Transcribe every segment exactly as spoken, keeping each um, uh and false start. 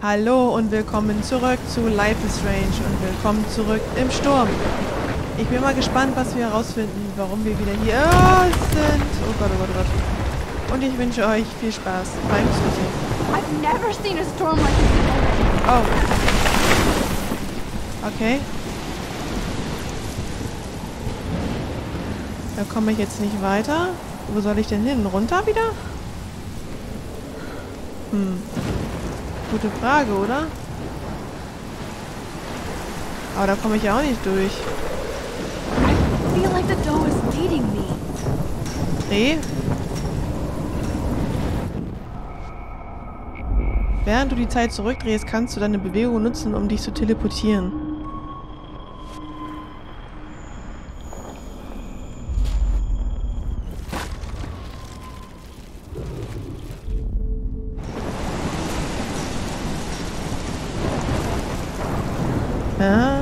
Hallo und willkommen zurück zu Life is Strange und willkommen zurück im Sturm. Ich bin mal gespannt, was wir herausfinden, warum wir wieder hier sind. Oh Gott, oh Gott, oh Gott. Und ich wünsche euch viel Spaß beim Zusehen. I've never seen a storm like this. Oh. Okay. Da komme ich jetzt nicht weiter. Wo soll ich denn hin? Runter wieder? Hm. Gute Frage, oder? Aber da komme ich ja auch nicht durch. I feel like the dough is leading me. Dreh. Während du die Zeit zurückdrehst, kannst du deine Bewegung nutzen, um dich zu teleportieren. Ah.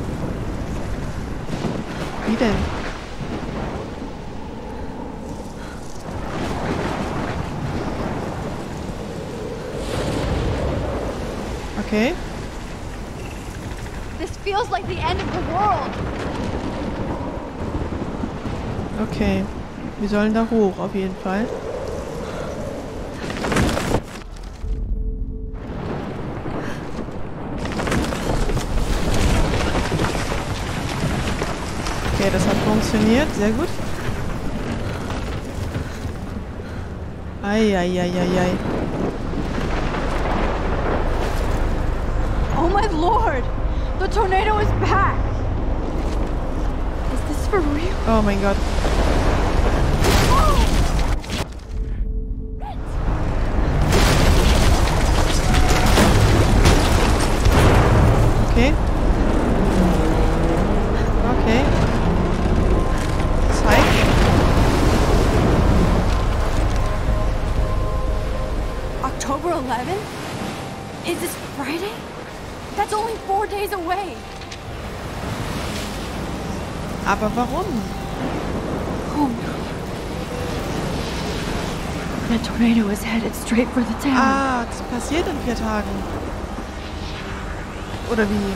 Wie denn? Okay. This feels like the end of the world. Okay. Wir sollen da hoch, auf jeden Fall. Okay, das hat funktioniert. Sehr gut. Eieieiei. Oh my lord! The tornado is back! Is this for real? Oh mein Gott. Okay. Okay. Zeit. October eleventh? Is this Friday? That's only four days away. Aber warum? Oh no. The tornado is headed straight for the town. Ah, das passiert in vier Tagen. Oder wie?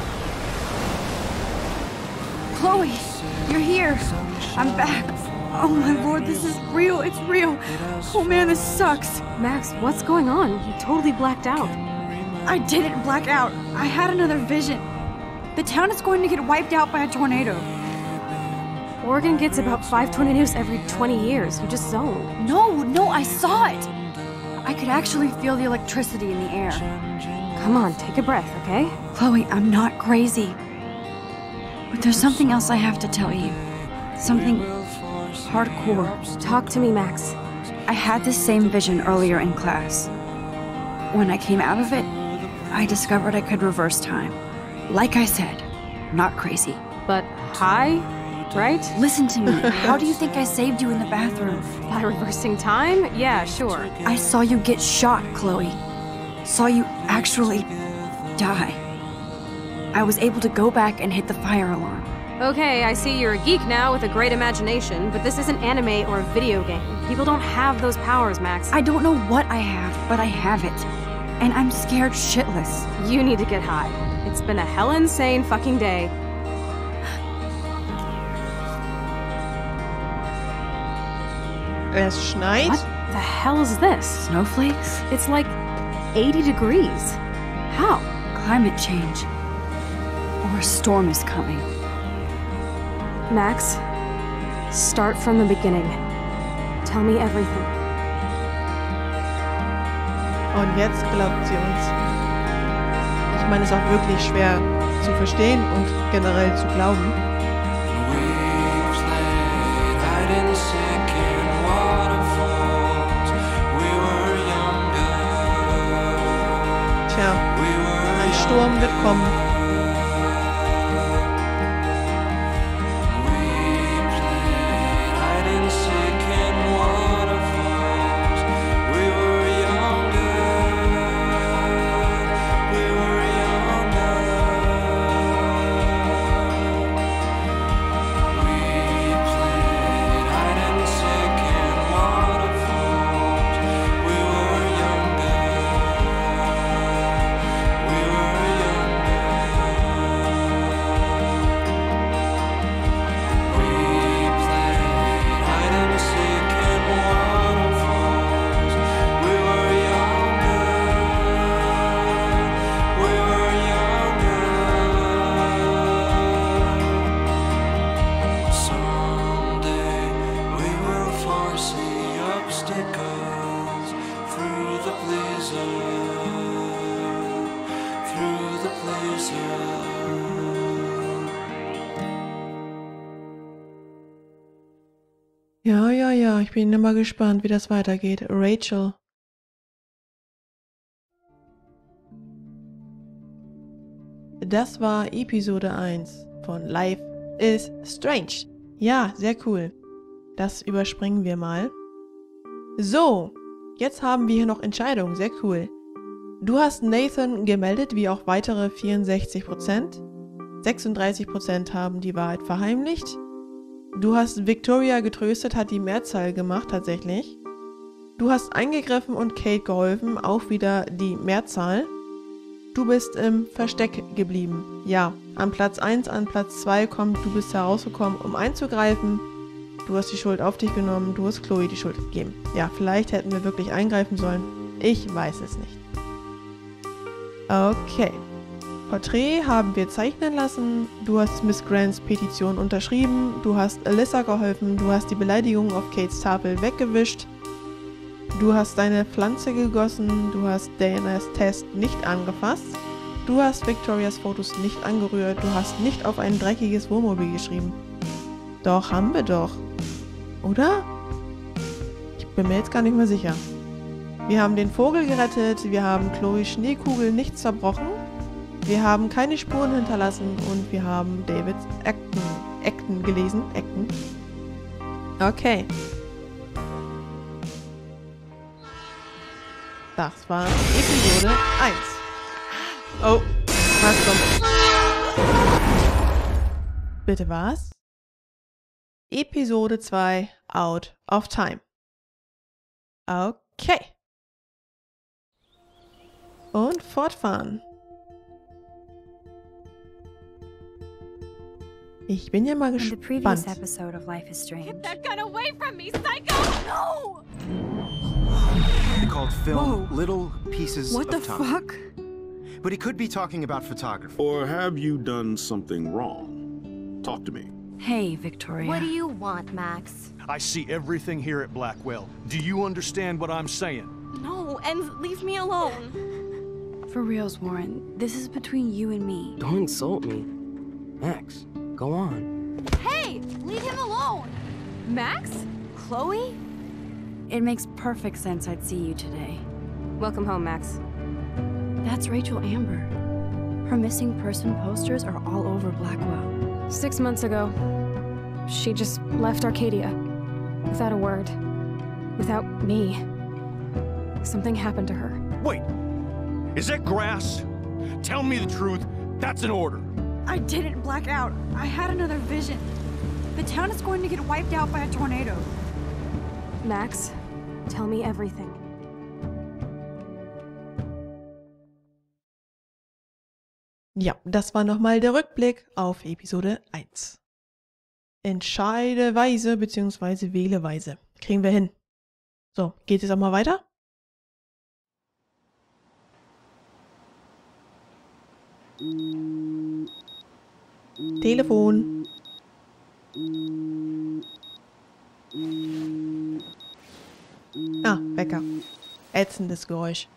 Chloe, you're here. I'm back. Oh my lord, this is real. It's real. Oh man, this sucks. Max, what's going on? You totally blacked out. I didn't black out. I had another vision. The town is going to get wiped out by a tornado. Oregon gets about five tornadoes every twenty years. You just zoned. No, no, I saw it. I could actually feel the electricity in the air. Come on, take a breath, okay? Chloe, I'm not crazy. But there's something else I have to tell you. Something hardcore. Talk to me, Max. I had this same vision earlier in class. When I came out of it, I discovered I could reverse time. Like I said, not crazy. But high, right? Listen to me. How do you think I saved you in the bathroom? By reversing time? Yeah, sure. I saw you get shot, Chloe. Saw you actually die. I was able to go back and hit the fire alarm. Okay, I see you're a geek now with a great imagination, but this isn't anime or a video game. People don't have those powers, Max. I don't know what I have, but I have it. And I'm scared shitless. You need to get high. It's been a hell insane fucking day. Es schneit? What the hell is this? Snowflakes? It's like eighty degrees. How? Climate change. Or a storm is coming. Max, start from the beginning. Tell me everything. Und jetzt glaubt sie uns. Ich meine, es ist auch wirklich schwer zu verstehen und generell zu glauben. Tja, ein Sturm wird kommen. Ja, ja, ja, ich bin immer gespannt, wie das weitergeht. Rachel. Das war Episode eins von Life is Strange. Ja, sehr cool. Das überspringen wir mal. So, jetzt haben wir hier noch Entscheidungen. Sehr cool. Du hast Nathan gemeldet, wie auch weitere vierundsechzig Prozent. sechsunddreißig Prozent haben die Wahrheit verheimlicht. Du hast Victoria getröstet, hat die Mehrzahl gemacht tatsächlich. Du hast eingegriffen und Kate geholfen, auch wieder die Mehrzahl. Du bist im Versteck geblieben. Ja, an Platz eins, an Platz zwei kommt, du bist herausgekommen, um einzugreifen. Du hast die Schuld auf dich genommen, du hast Chloe die Schuld gegeben. Ja, vielleicht hätten wir wirklich eingreifen sollen. Ich weiß es nicht. Okay. Porträt haben wir zeichnen lassen. Du hast Miss Grants Petition unterschrieben. Du hast Alyssa geholfen. Du hast die Beleidigung auf Kates Tafel weggewischt. Du hast deine Pflanze gegossen. Du hast Dianas Test nicht angefasst. Du hast Victorias Fotos nicht angerührt. Du hast nicht auf ein dreckiges Wohnmobil geschrieben. Doch, haben wir doch. Oder? Ich bin mir jetzt gar nicht mehr sicher. Wir haben den Vogel gerettet. Wir haben Chloes Schneekugel nicht zerbrochen. Wir haben keine Spuren hinterlassen und wir haben Davids Akten, Akten gelesen. Akten. Okay. Das war Episode eins. Oh, was kommt? Bitte was? Episode zwei, Out of Time. Okay. Und fortfahren. Ich bin ja mal In the previous gespannt. episode of Life is Strange. Get that gun away from me, psycho! No! They called film Whoa. little pieces What the of time. fuck? But he could be talking about photography. Or have you done something wrong? Talk to me. Hey, Victoria. What do you want, Max? I see everything here at Blackwell. Do you understand what I'm saying? No, and leave me alone. For reals, Warren, this is between you and me. Don't insult me. Max, go on. Hey, leave him alone! Max? Chloe? It makes perfect sense I'd see you today. Welcome home, Max. That's Rachel Amber. Her missing person posters are all over Blackwell. Six months ago, she just left Arcadia. Without a word. Without me. Something happened to her. Wait, is that grass? Tell me the truth. That's an order. I didn't black out. I had another vision. The town is going to get wiped out by a tornado. Max, tell me everything. Ja, das war nochmal der Rückblick auf Episode eins. Entscheideweise bzw. wähleweise. Kriegen wir hin. So, geht es auch mal weiter? Telefon. Ah, Wecker. Ätzendes Geräusch.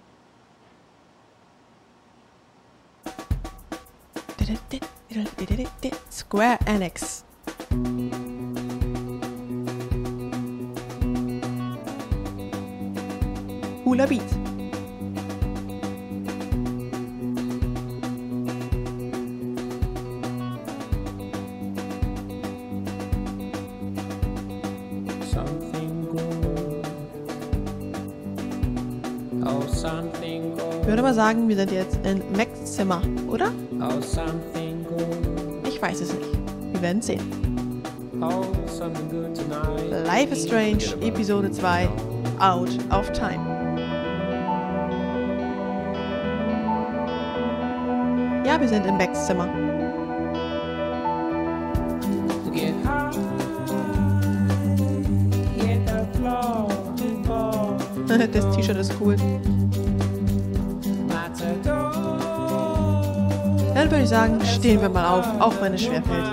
Square Enix. Cooler Beat. Ich würde mal sagen, wir sind jetzt in Max Zimmer, oder? Ich weiß es nicht. Wir werden sehen. Life is Strange, Episode zwei, Out of Time. Ja, wir sind in Max Zimmer. Das T-Shirt ist cool. Dann würde ich sagen, stehen wir mal auf, auch wenn es schwerfällt.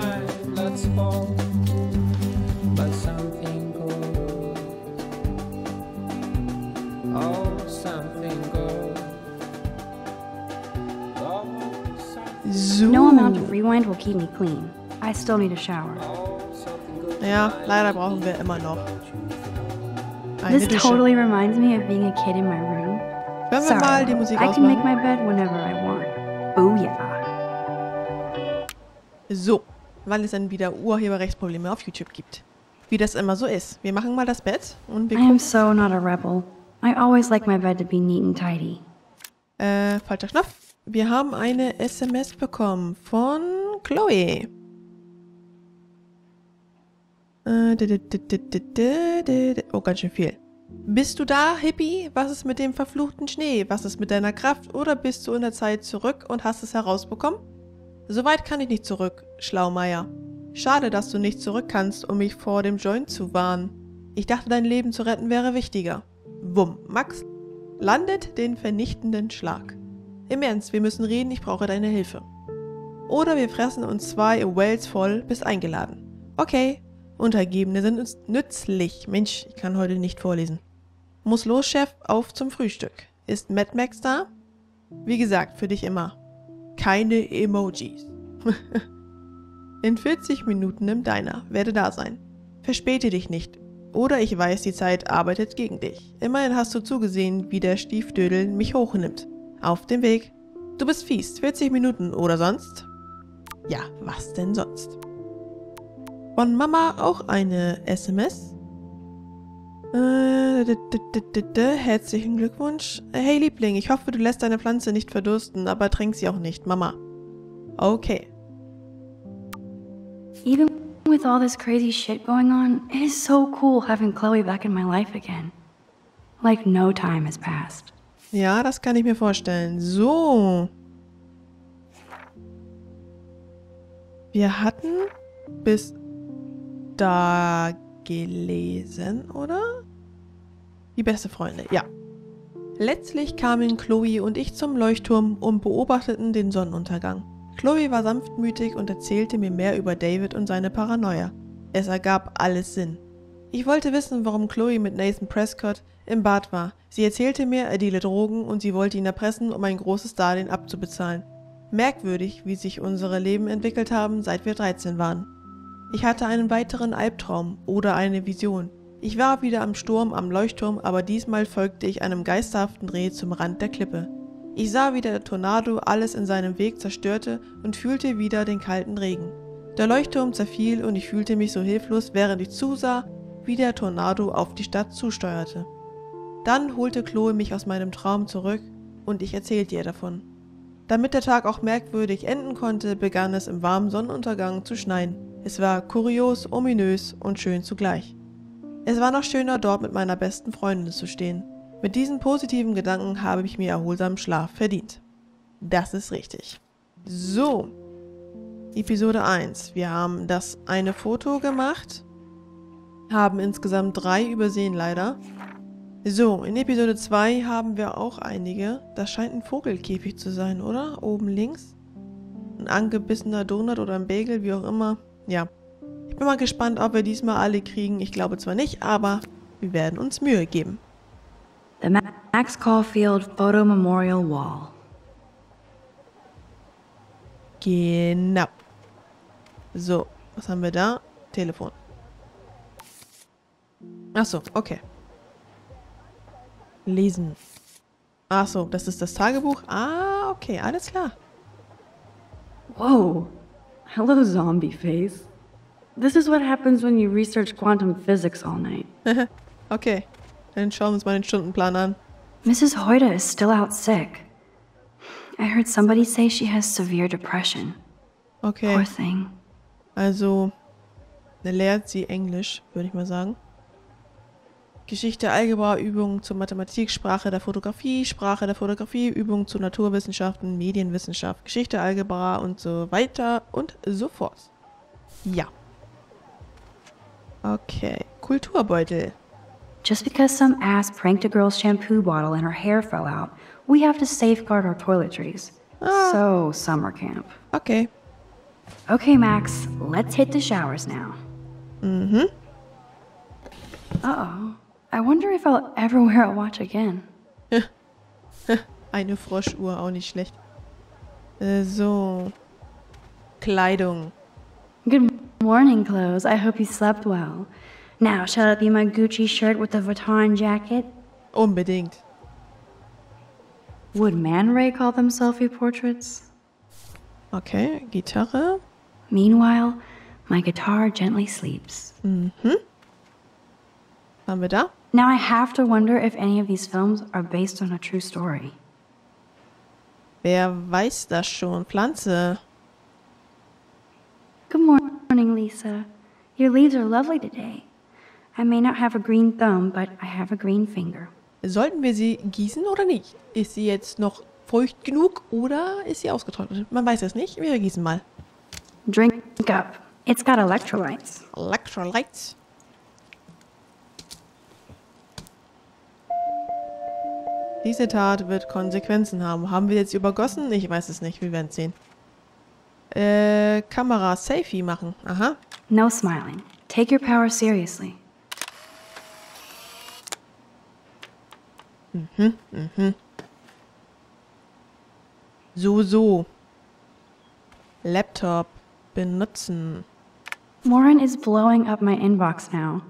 So. No amount of rewind will keep me clean. I still need a shower. Ja, leider brauchen wir immer noch eine This Dusche. totally reminds me of being a kid in my room. Können wir Sorry, mal die Musik I can make ausmachen? my bed whenever I want. Booyah. So, weil es dann wieder Urheberrechtsprobleme auf YouTube gibt. Wie das immer so ist. Wir machen mal das Bett und wir I am gucken. so not a rebel. I always like my bed to be neat and tidy. Äh, falscher Knopf. Wir haben eine S M S bekommen von Chloe. Äh, d- d- d- d- d- d- d- d- Oh, ganz schön viel. Bist du da, Hippie? Was ist mit dem verfluchten Schnee? Was ist mit deiner Kraft? Oder bist du in der Zeit zurück und hast es herausbekommen? Soweit kann ich nicht zurück, Schlaumeier. Schade, dass du nicht zurück kannst, um mich vor dem Joint zu warnen. Ich dachte, dein Leben zu retten wäre wichtiger. Wumm, Max landet den vernichtenden Schlag. Im Ernst, wir müssen reden, ich brauche deine Hilfe. Oder wir fressen uns zwei Wells voll, bist eingeladen. Okay, Untergebene sind uns nützlich. Mensch, ich kann heute nicht vorlesen. Muss los, Chef, auf zum Frühstück. Ist Mad Max da? Wie gesagt, für dich immer. Keine Emojis. In vierzig Minuten im Diner. Werde da sein. Verspäte dich nicht. Oder ich weiß, die Zeit arbeitet gegen dich. Immerhin hast du zugesehen, wie der Stiefdödel mich hochnimmt. Auf dem Weg. Du bist fies. vierzig Minuten oder sonst? Ja, was denn sonst? Von Mama auch eine S M S. Äh, d- d- d- d- d- herzlichen Glückwunsch. Hey Liebling, ich hoffe, du lässt deine Pflanze nicht verdursten, aber trink sie auch nicht, Mama. Okay. Even with all this crazy shit going on, it is so cool having Chloe back in my life again. Like no time has passed. Ja, das kann ich mir vorstellen. So. Wir hatten bis da gelesen, oder? Die beste Freunde, ja. Letztlich kamen Chloe und ich zum Leuchtturm und beobachteten den Sonnenuntergang. Chloe war sanftmütig und erzählte mir mehr über David und seine Paranoia. Es ergab alles Sinn. Ich wollte wissen, warum Chloe mit Nathan Prescott im Bad war. Sie erzählte mir, er deale Drogen und sie wollte ihn erpressen, um ein großes Darlehen abzubezahlen. Merkwürdig, wie sich unsere Leben entwickelt haben, seit wir dreizehn waren. Ich hatte einen weiteren Albtraum oder eine Vision. Ich war wieder am Sturm am Leuchtturm, aber diesmal folgte ich einem geisterhaften Dreh zum Rand der Klippe. Ich sah, wie der Tornado alles in seinem Weg zerstörte und fühlte wieder den kalten Regen. Der Leuchtturm zerfiel und ich fühlte mich so hilflos, während ich zusah, wie der Tornado auf die Stadt zusteuerte. Dann holte Chloe mich aus meinem Traum zurück und ich erzählte ihr davon. Damit der Tag auch merkwürdig enden konnte, begann es im warmen Sonnenuntergang zu schneien. Es war kurios, ominös und schön zugleich. Es war noch schöner, dort mit meiner besten Freundin zu stehen. Mit diesen positiven Gedanken habe ich mir erholsamen Schlaf verdient. Das ist richtig. So, Episode eins. Wir haben das eine Foto gemacht, haben insgesamt drei übersehen leider. So, in Episode zwei haben wir auch einige. Das scheint ein Vogelkäfig zu sein, oder? Oben links. Ein angebissener Donut oder ein Bagel, wie auch immer. Ja. Ich bin mal gespannt, ob wir diesmal alle kriegen. Ich glaube zwar nicht, aber wir werden uns Mühe geben. The Max Caulfield Photo Memorial Wall. Genau. So, was haben wir da? Telefon. Achso, okay. Lesen. Achso, das ist das Tagebuch. Ah, okay, alles klar. Whoa. Hello, zombie face. This is what happens when you research quantum physics all night. Okay, dann schauen wir uns mal den Stundenplan an. Missus Hoyda is still out sick. I heard somebody say she has severe depression. Okay, Poor thing. also lehrt sie Englisch, würde ich mal sagen. Geschichte, Algebra, Übungen zur Mathematik, Sprache der Fotografie, Sprache der Fotografie, Übungen zu Naturwissenschaften, Medienwissenschaft, Geschichte, Algebra und so weiter und so fort. Ja. Okay, Kulturbeutel. Just because some ass pranked a girl's shampoo bottle and her hair fell out, we have to safeguard our toiletries. Ah. So, summer camp. Okay. Okay, Max, let's hit the showers now. Mhm. Uh-oh. I wonder if I'll ever wear a watch again. Eine Froschuhr, auch nicht schlecht. Äh, so. Kleidung. Good morning, clothes. I hope you slept well. Now, shall it be my Gucci shirt with the Vuitton jacket? Unbedingt. Would Man Ray call them selfie portraits? Okay, Gitarre. Meanwhile, my guitar gently sleeps. Mhm. Haben wir da? Now I have to wonder if any of these films are based on a true story. Wer weiß das schon? Pflanze. Good morning, Lisa. Your leaves are lovely today. I may not have a green thumb, but I have a green finger. Sollten wir sie gießen oder nicht? Ist sie jetzt noch feucht genug oder ist sie ausgetrocknet? Man weiß es nicht. Wir gießen mal. Drink up. It's got electrolytes. Electrolytes. Diese Tat wird Konsequenzen haben. Haben wir jetzt übergossen? Ich weiß es nicht. Wir werden es sehen. Äh, Kamera Selfie machen. Aha. No smiling. Take your power seriously. Mhm, mhm. So, so. Laptop benutzen. Warren is blowing up my inbox now.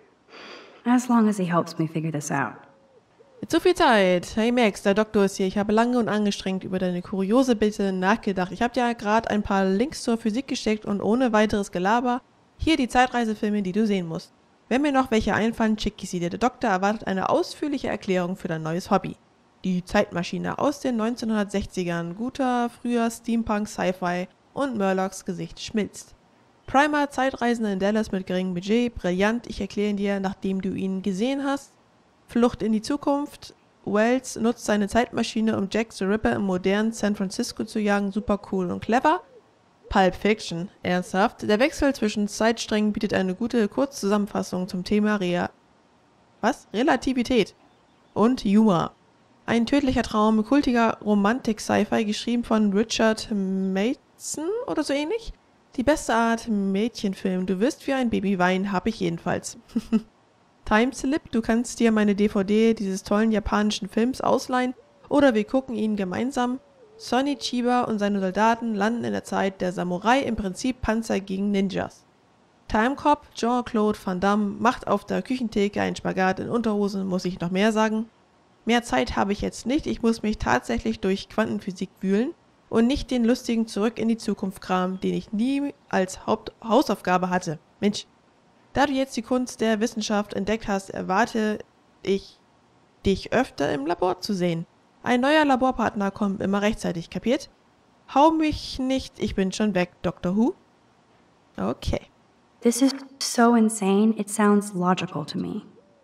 As long as he helps me figure this out. Zu viel Zeit. Hey Max, der Doktor ist hier. Ich habe lange und angestrengt über deine kuriose Bitte nachgedacht. Ich habe dir gerade ein paar Links zur Physik gesteckt und ohne weiteres Gelaber hier die Zeitreisefilme, die du sehen musst. Wenn mir noch welche einfallen, schicke ich sie dir. Der Doktor erwartet eine ausführliche Erklärung für dein neues Hobby. Die Zeitmaschine aus den neunzehnhundertsechzigern. Guter, früher Steampunk, Sci-Fi und Murlocs Gesicht schmilzt. Primer, Zeitreisende in Dallas mit geringem Budget. Brillant, ich erkläre ihn dir, nachdem du ihn gesehen hast. Flucht in die Zukunft. Wells nutzt seine Zeitmaschine, um Jack the Ripper im modernen San Francisco zu jagen. Super cool und clever. Pulp Fiction. Ernsthaft? Der Wechsel zwischen Zeitsträngen bietet eine gute Kurzzusammenfassung zum Thema Rea... Was? Relativität. Und Humor. Ein tödlicher Traum, kultiger Romantik-Sci-Fi, geschrieben von Richard Matheson oder so ähnlich. Die beste Art Mädchenfilm. Du wirst wie ein Baby weinen, hab ich jedenfalls. Timeslip, du kannst dir meine D V D dieses tollen japanischen Films ausleihen oder wir gucken ihn gemeinsam. Sonny Chiba und seine Soldaten landen in der Zeit der Samurai, im Prinzip Panzer gegen Ninjas. Timecop, Jean-Claude Van Damme macht auf der Küchentheke einen Spagat in Unterhosen, muss ich noch mehr sagen? Mehr Zeit habe ich jetzt nicht, ich muss mich tatsächlich durch Quantenphysik wühlen und nicht den lustigen Zurück in die Zukunft Kram, den ich nie als Haupthausaufgabe hatte. Mensch, da du jetzt die Kunst der Wissenschaft entdeckt hast, erwarte ich, dich öfter im Labor zu sehen. Ein neuer Laborpartner kommt immer rechtzeitig, kapiert? Hau mich nicht, ich bin schon weg, Doctor Who. Okay. This is so insane, it sounds logical to me.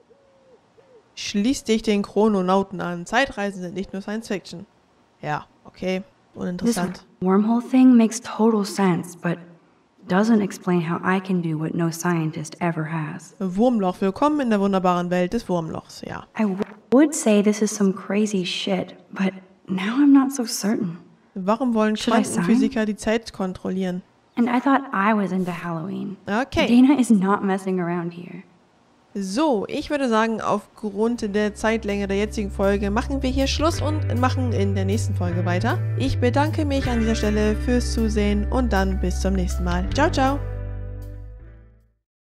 Schließ dich den Chrononauten an. Zeitreisen sind nicht nur Science Fiction. Ja, okay. Uninteressant. This wormhole thing makes total sense, but doesn't explain how I can do what no scientist ever has. Wurmloch. Willkommen in der wunderbaren Welt des Wurmlochs, ja. I w would say this is some crazy shit, but now I'm not so certain. Warum wollen Should I Quantenphysiker die Zeit kontrollieren? And I thought I was into Halloween. Okay. Dana is not messing around here. So, ich würde sagen, aufgrund der Zeitlänge der jetzigen Folge machen wir hier Schluss und machen in der nächsten Folge weiter. Ich bedanke mich an dieser Stelle fürs Zusehen und dann bis zum nächsten Mal. Ciao, ciao!